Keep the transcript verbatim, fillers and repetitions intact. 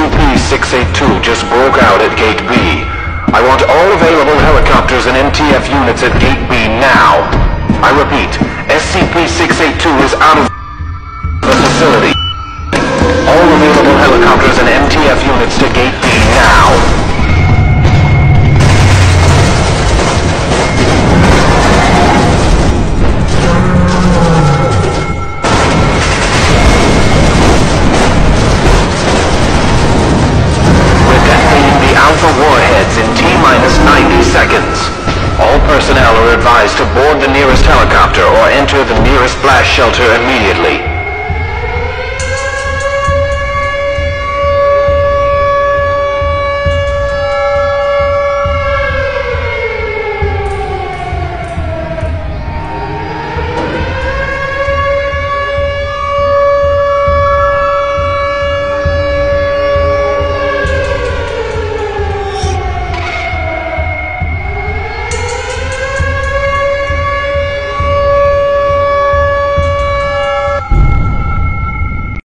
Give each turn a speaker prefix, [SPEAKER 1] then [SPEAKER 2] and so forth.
[SPEAKER 1] P six eighty-two just broke out at Gate B. I want all available helicopters and M T F units at Gate B now. I repeat, S C P six eighty-two is out of the facility. All available helicopters and M T F units to Gate B now. Warheads in T-minus ninety seconds. All personnel are advised to board the nearest helicopter or enter the nearest blast shelter immediately.